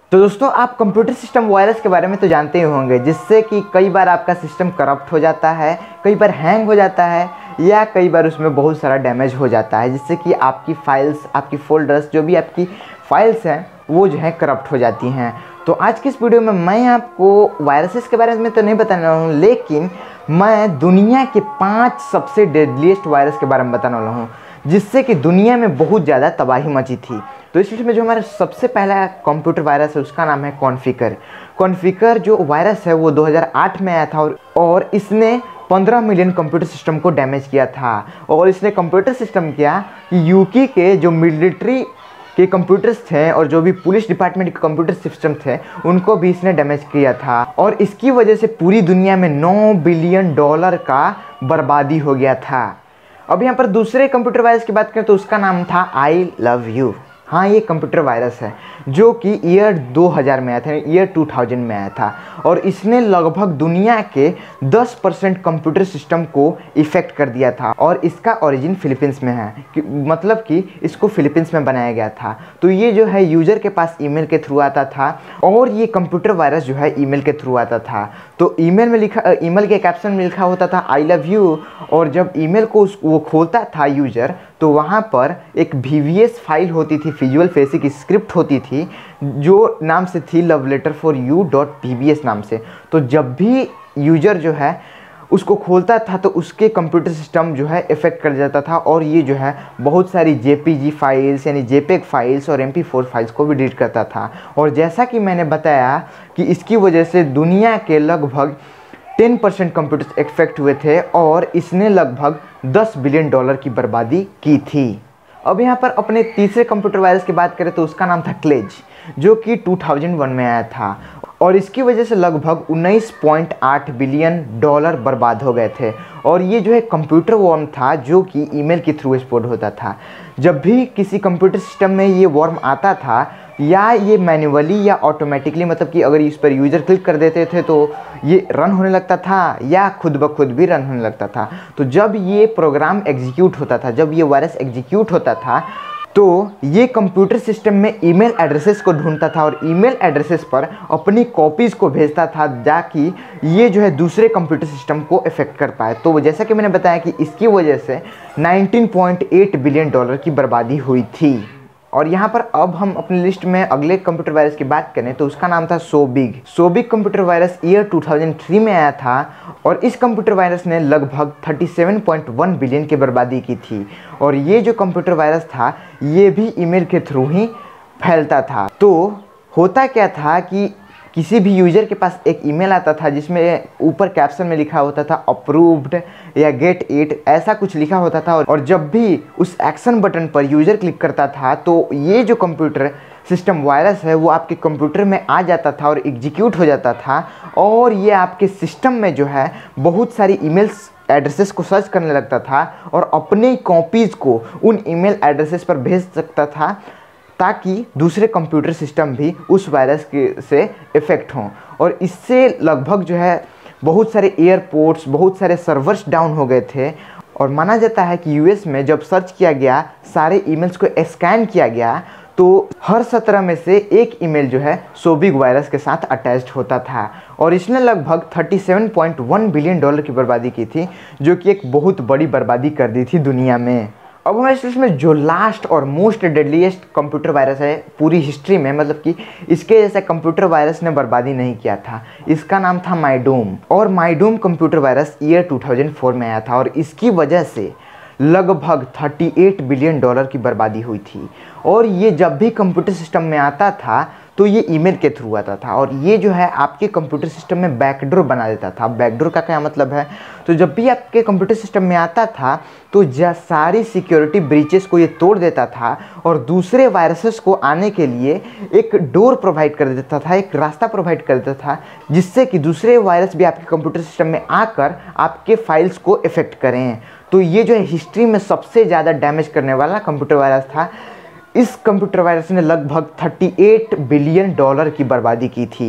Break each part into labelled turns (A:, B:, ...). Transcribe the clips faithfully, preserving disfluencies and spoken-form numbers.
A: तो दोस्तों, आप कंप्यूटर सिस्टम वायरस के बारे में तो जानते ही होंगे, जिससे कि कई बार आपका सिस्टम करप्ट हो जाता है, कई बार हैंग हो जाता है, या कई बार उसमें बहुत सारा डैमेज हो जाता है, जिससे कि आपकी फाइल्स, आपकी फोल्डर्स, जो भी आपकी फाइल्स हैं वो जो है करप्ट हो जाती हैं। तो आज की इस वीडियो में मैं आपको वायरसेस के बारे में तो नहीं बताने वाला हूँ, लेकिन मैं दुनिया के पाँच सबसे डेडलीस्ट वायरस के बारे में बताने वाला हूँ, जिससे कि दुनिया में बहुत ज़्यादा तबाही मची थी। तो इस लिस्ट में जो हमारा सबसे पहला कंप्यूटर वायरस है उसका नाम है कॉन्फ़िगर। कॉन्फ़िगर जो वायरस है वो दो हज़ार आठ में आया था और, और इसने पंद्रह मिलियन कंप्यूटर सिस्टम को डैमेज किया था। और इसने कंप्यूटर सिस्टम किया कि यूके के जो मिलिट्री के कंप्यूटर्स थे और जो भी पुलिस डिपार्टमेंट के कंप्यूटर सिस्टम थे उनको भी इसने डैमेज किया था। और इसकी वजह से पूरी दुनिया में नौ बिलियन डॉलर का बर्बादी हो गया था। अब यहाँ पर दूसरे कंप्यूटर वायरस की बात करें तो उसका नाम था आई लव यू। हाँ, ये कंप्यूटर वायरस है जो कि ईयर दो हज़ार में आया था, ईयर दो हज़ार में आया था। और इसने लगभग दुनिया के दस परसेंट कंप्यूटर सिस्टम को इफ़ेक्ट कर दिया था। और इसका ओरिजिन फिलीपींस में है, कि मतलब कि इसको फिलीपींस में बनाया गया था। तो ये जो है यूज़र के पास ईमेल के थ्रू आता था, और ये कंप्यूटर वायरस जो है ईमेल के थ्रू आता था। तो ईमेल में लिखा ईमेल के कैप्शन में लिखा होता था आई लव यू, और जब ईमेल को वो खोलता था यूज़र तो वहाँ पर एक वी वी एस फाइल होती थी, विजुअल बेसिक स्क्रिप्ट होती थी, जो नाम से थी love letter for you dot V V S नाम से। तो जब भी यूज़र जो है उसको खोलता था तो उसके कंप्यूटर सिस्टम जो है इफ़ेक्ट कर जाता था, और ये जो है बहुत सारी जे पी जी फाइल्स यानी जे पेग फाइल्स और एम पी फोर फाइल्स को भी डिलीट करता था। और जैसा कि मैंने बताया कि इसकी वजह से दुनिया के लगभग दस परसेंट कंप्यूटर्स इफेक्ट हुए थे, और इसने लगभग दस बिलियन डॉलर की बर्बादी की थी। अब यहाँ पर अपने तीसरे कंप्यूटर वायरस की बात करें तो उसका नाम था क्लेज, जो कि दो हज़ार एक में आया था। और इसकी वजह से लगभग उन्नीस पॉइंट आठ बिलियन डॉलर बर्बाद हो गए थे। और ये जो है कंप्यूटर वर्म था जो कि ईमेल के थ्रू स्प्रेड होता था। जब भी किसी कंप्यूटर सिस्टम में ये वर्म आता था, या ये मैन्युअली या ऑटोमेटिकली, मतलब कि अगर इस पर यूज़र क्लिक कर देते थे तो ये रन होने लगता था, या खुद ब खुद भी रन होने लगता था। तो जब ये प्रोग्राम एग्जीक्यूट होता था, जब ये वायरस एग्जीक्यूट होता था, तो ये कंप्यूटर सिस्टम में ईमेल एड्रेसेस को ढूंढता था और ईमेल एड्रेसेस पर अपनी कॉपीज़ को भेजता था, ताकि ये जो है दूसरे कंप्यूटर सिस्टम को इफेक्ट कर पाए। तो जैसा कि मैंने बताया कि इसकी वजह से उन्नीस पॉइंट आठ बिलियन डॉलर की बर्बादी हुई थी। और यहाँ पर अब हम अपनी लिस्ट में अगले कंप्यूटर वायरस की बात करें तो उसका नाम था Sobig. Sobig computer virus year दो हज़ार तीन में आया था, और इस कंप्यूटर वायरस ने लगभग सैंतीस पॉइंट एक बिलियन की बर्बादी की थी। और ये जो कंप्यूटर वायरस था ये भी ईमेल के थ्रू ही फैलता था। तो होता क्या था कि किसी भी यूज़र के पास एक ईमेल आता था जिसमें ऊपर कैप्शन में लिखा होता था अप्रूव्ड या गेट इट, ऐसा कुछ लिखा होता था। और जब भी उस एक्शन बटन पर यूज़र क्लिक करता था तो ये जो कंप्यूटर सिस्टम वायरस है वो आपके कंप्यूटर में आ जाता था और एग्जीक्यूट हो जाता था, और ये आपके सिस्टम में जो है बहुत सारी ईमेल्स एड्रेसेस को सर्च करने लगता था और अपने कॉपीज़ को उन ईमेल एड्रेसेस पर भेज सकता था, ताकि दूसरे कंप्यूटर सिस्टम भी उस वायरस के से इफ़ेक्ट हों। और इससे लगभग जो है बहुत सारे एयरपोर्ट्स, बहुत सारे सर्वर्स डाउन हो गए थे। और माना जाता है कि यू एस में जब सर्च किया गया, सारे ईमेल्स को स्कैन किया गया, तो हर सत्रह में से एक ईमेल जो है सोबिग वायरस के साथ अटैच्ड होता था। और इसने लगभग सैंतीस पॉइंट एक बिलियन डॉलर की बर्बादी की थी, जो कि एक बहुत बड़ी बर्बादी कर दी थी दुनिया में। अब हमारे इस लिस्ट में जो लास्ट और मोस्ट डेडलीस्ट कंप्यूटर वायरस है पूरी हिस्ट्री में, मतलब कि इसके जैसा कंप्यूटर वायरस ने बर्बादी नहीं किया था, इसका नाम था माइडूम। और माइडूम कंप्यूटर वायरस ईयर दो हज़ार चार में आया था, और इसकी वजह से लगभग अड़तीस बिलियन डॉलर की बर्बादी हुई थी। और ये जब भी कंप्यूटर सिस्टम में आता था तो ये ईमेल के थ्रू आता था, और ये जो है आपके कंप्यूटर सिस्टम में बैकडोर बना देता था। बैकडोर का क्या मतलब है, तो जब भी आपके कंप्यूटर सिस्टम में आता था तो सारी सिक्योरिटी ब्रीचेस को ये तोड़ देता था, और दूसरे वायरसेस को आने के लिए एक डोर प्रोवाइड कर देता था, एक रास्ता प्रोवाइड कर देता था, जिससे कि दूसरे वायरस भी आपके कंप्यूटर सिस्टम में आकर आपके फाइल्स को इफेक्ट करें। तो ये जो है हिस्ट्री में सबसे ज़्यादा डैमेज करने वाला कंप्यूटर वायरस था। इस कंप्यूटर वायरस ने लगभग अड़तीस बिलियन डॉलर की बर्बादी की थी।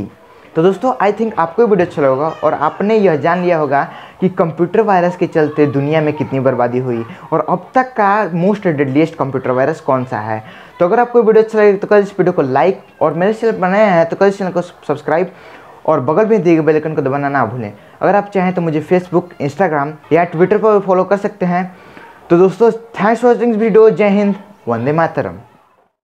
A: तो दोस्तों आई थिंक आपको वीडियो अच्छा लगा होगा और आपने यह जान लिया होगा कि कंप्यूटर वायरस के चलते दुनिया में कितनी बर्बादी हुई और अब तक का मोस्ट डेडलीस्ट कंप्यूटर वायरस कौन सा है। तो अगर आपको वीडियो अच्छा लगे तो कल इस वीडियो को लाइक और मेरे चैनल बनाया है तो कल इस चैनल को सब्सक्राइब और बगल में दिए गए बेल आइकन को दबाना ना भूलें। अगर आप चाहें तो मुझे फेसबुक, इंस्टाग्राम या ट्विटर पर फॉलो कर सकते हैं। तो दोस्तों थैंक्स फॉर वॉचिंग वीडियो। जय हिंद, वंदे मातरम।